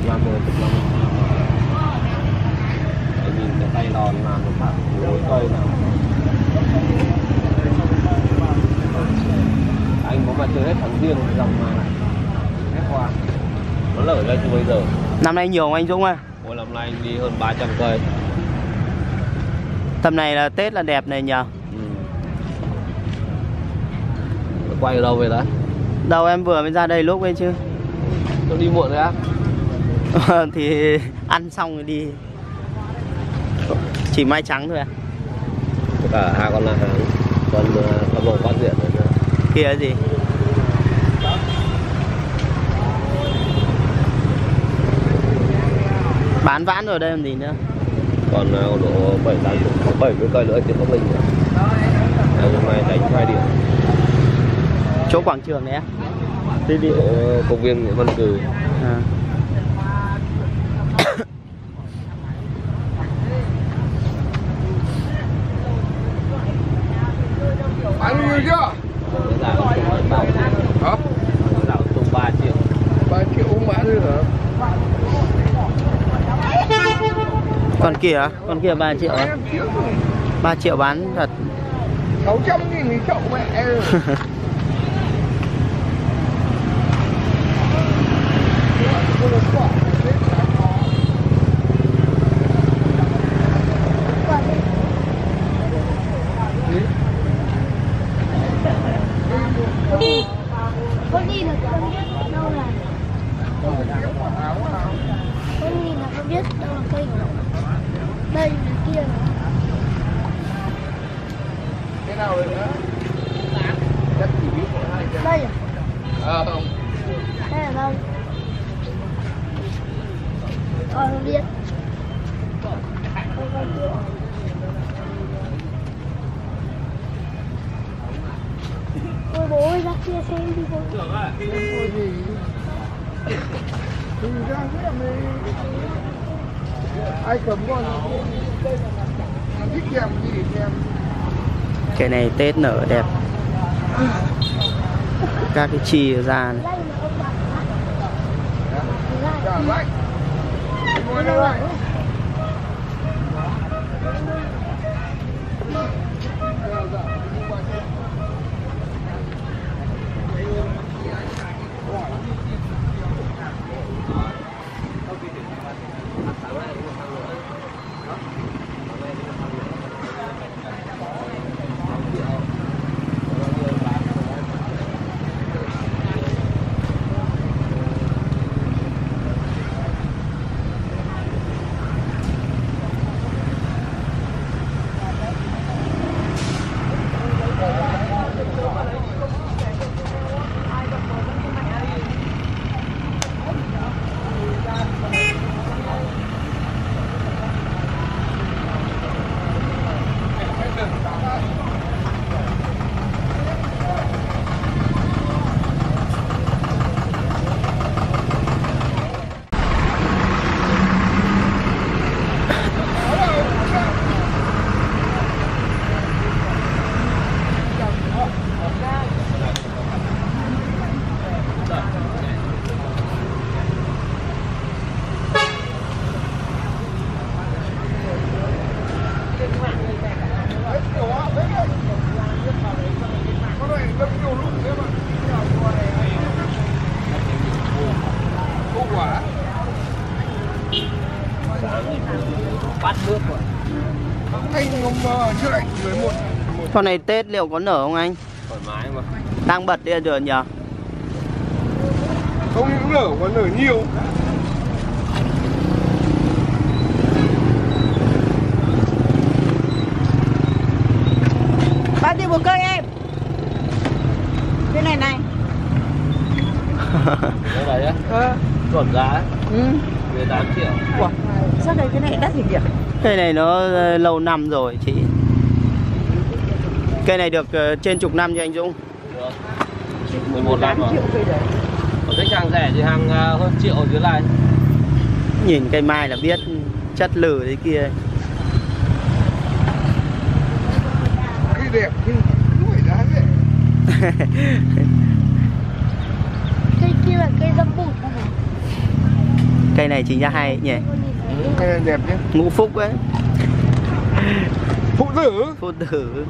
làm rồi, nhìn cái tay đòn làm một phát mỗi cây nào. Anh có mà chơi hết tháng riêng dòng mà hết hoa nó lở ra từ bây giờ. Năm nay nhiều không anh Dũng à? Mỗi năm nay anh đi hơn 300 cây. Tầm này là Tết là đẹp này nhờ. Quay ở đâu về đấy? Đâu em vừa mới ra đây lúc ấy chứ. Tôi đi muộn rồi á. Thì ăn xong rồi đi. Chỉ mai trắng thôi à? Cả hai con là hàng. Còn con bầu quát diện rồi. Kia gì? Bán vãn rồi đây làm gì nữa. Còn độ 70 cây nữa chưa có mình nữa. Hôm nay đánh 2 điểm. Chỗ quảng trường đấy á? Đi công viên Nguyễn Văn Cừ. À. Bán nhiều chưa? Hả? Dạo tung 3 triệu. 3 triệu không bán được hả? Con kia 3 triệu á? 3 triệu bán thật. 600.000 thì chậu mẹ. Con nhìn là con biết đâu là con nhìn là con biết đâu là cây của nó. Đây là kia này. Cái nào rồi nữa? Chắc chỉ biết có 2 cái. Đây à? Không. Đây là đâu? Không biết. Ôi bố ơi, ra kia xem đi bố. Thì ra thế này. Ai cầm con thích kèm gì kèm. Cái này Tết nở đẹp. Các cái chi ra này. Cả vậy. Ngồi đây lại. Bắt nước rồi. Anh không chưa lạnh 11. Con này Tết liệu có nở không anh? Thoải mái mà. Đang bật đi được nhờ. Không những nở còn nở nhiều. Bao nhiêu một cây em? Cái này này. Cái này á? Chuẩn giá. 18 triệu. Ủa, sao đây cái này đắt thì nhỉ? Cây này nó lâu năm rồi chị. Cây này được trên chục năm cho anh Dũng. Được. 11 năm rồi. Triệu cây đấy. Còn thích hàng rẻ thì hàng hơn triệu ở dưới này. Nhìn cây mai là biết chất lử đấy kia. Cây đẹp nhưng không phải giá rẻ. Cây kia là cây dâm bụt không à? Cây này chính ra hay nhỉ. Cây này đẹp nhé. Ngũ phúc ấy. Phụ tử. Phụ tử.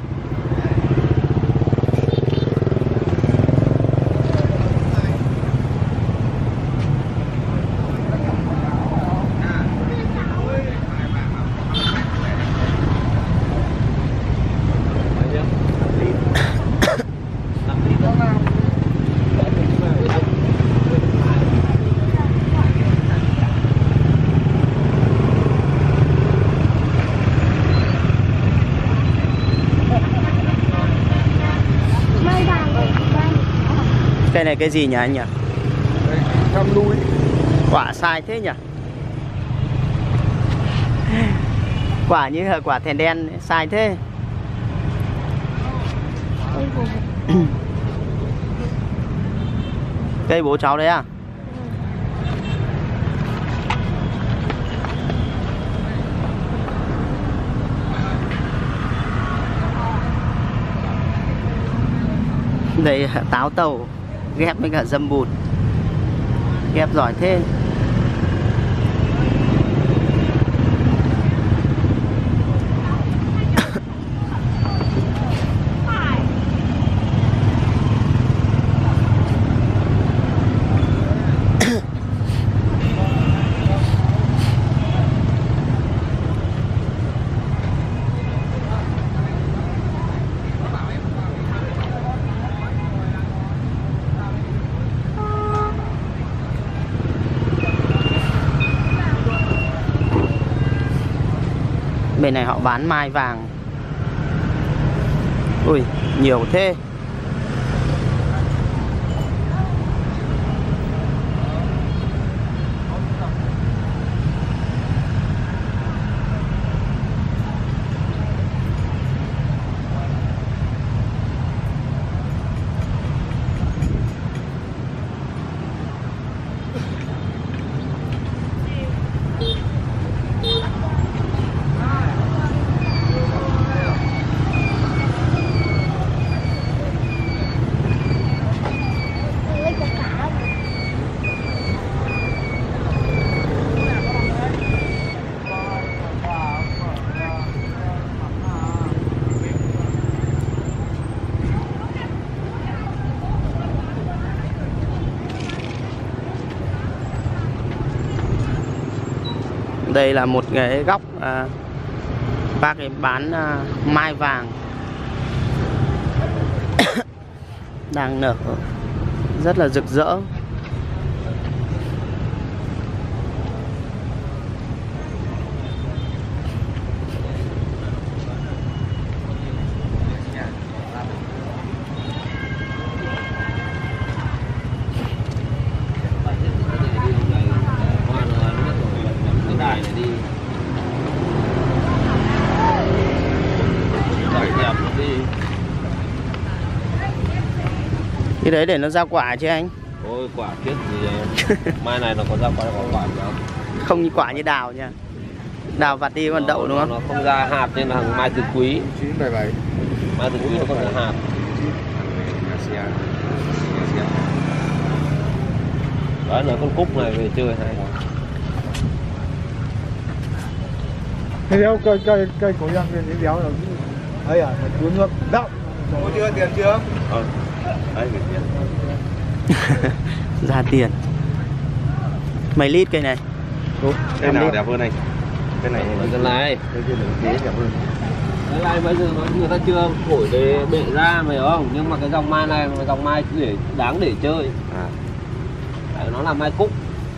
Cây này cái gì nhỉ anh nhỉ? Cam lui. Quả sai thế nhỉ? Quả như là quả thèn đen sai thế. Cây bố cháu đấy à? Đây táo tàu ghép với cả dâm bụt. Ghép giỏi thế. Bên này họ bán mai vàng. Ui, nhiều thế. Đây là một cái góc bác ấy bán mai vàng đang nở rất là rực rỡ. Cái đấy để nó ra quả chứ anh? Ôi quả kiết gì mai này nó có ra quả gì không? Không như quả như đào nha. Đào vặt đi còn đậu đúng không? Nó không ra hạt nên là mai tứ quý. 977. Mai tứ quý nó không ra hạt. Đấy là con cúc này về chơi hay. Cái đéo cây cổ răng cái đéo là ấy à, cuốn ngâm đậu. Có chưa, tiền chưa? Đấy, gửi tiền. Ra tiền. Mấy lít cây này? Cái nào đẹp hơn anh? Cái này. Cái này. Cái kia là đẹp hơn. Cái này bây giờ người ta chưa thổi để bệ ra mày hiểu không? Nhưng mà cái dòng mai này là dòng mai để đáng để chơi. Đấy, nó là mai cúc.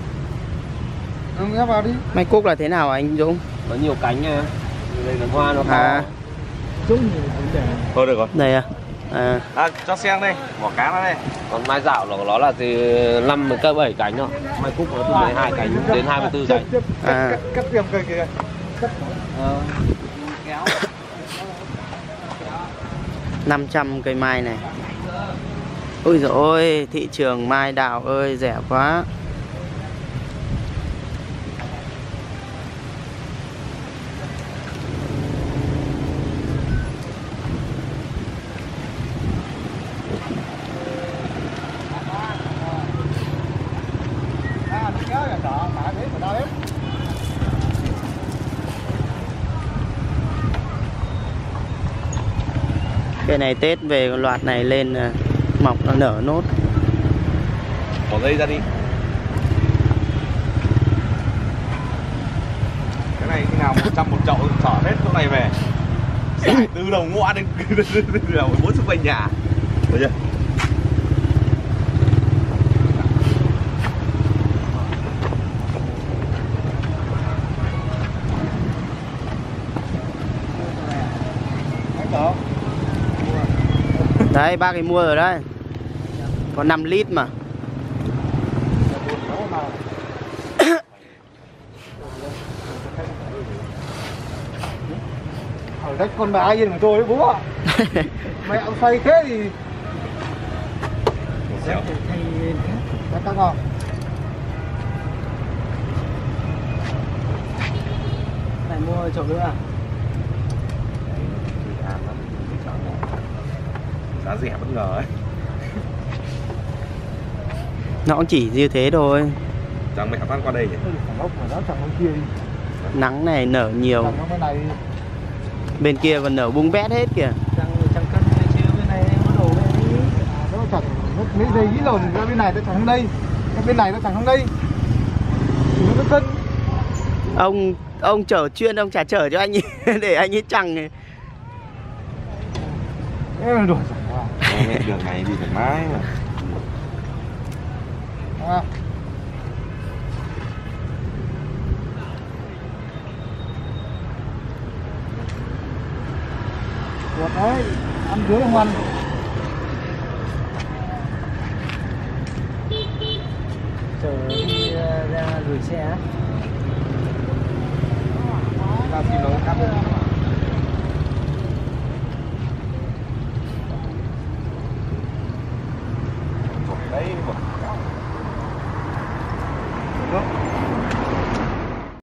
Ghép vào đi. Mai cúc là thế nào anh Dũng? Nó nhiều cánh nha. Đây là hoa nó to. Thôi được rồi. Đây à. Cho xem đây, bỏ cá nó đây. Còn mai dạo là nó là từ 5 đến 7 cánh thôi. Mai cúc nó từ 12 cánh đến 24 cánh. Cắt tiêm cây kìa. Kéo. 500 cây mai này. Ôi dồi ôi, thị trường mai đào ơi rẻ quá. Cái này Tết về con loạt này lên mọc nó nở nốt. Bỏ dây ra đi. Cái này khi nào 100 một chậu chở hết chỗ này về. Xài từ đầu ngõ đến đầu 4 xung quanh nhà. Được chưa? Đấy bác ấy mua rồi đấy. Có 5 lít mà. Ở đây con bà ai yên của tôi đấy bố ạ. Mẹ ông xoay thế thì đã căng không? Này mua chậu nữa à? Giá rẻ bất ngờ ấy. Nó cũng chỉ như thế thôi. Chẳng mẹ phát qua đây nhỉ? Gốc mà nó chẳng con kia đi. Nắng này nở nhiều. Chẳng cái này Bên kia còn nở bung bét hết kìa. chẳng cân chứ bên này nó đổ về đi. Nó chẳng mấy giây nghĩ rồi ra bên này nó chẳng sang đây. Bên này nó chẳng sang đây. Thì nó cân. Ông chở chuyên ông chả chở cho anh ấy để anh ấy chằng này. Em đổ chẳng qua. Mẹ đường này đi thoải mái mà. À. Được đấy, ăn dưới không ăn. Chở đi ra gửi xe á. Tao xin nó cắt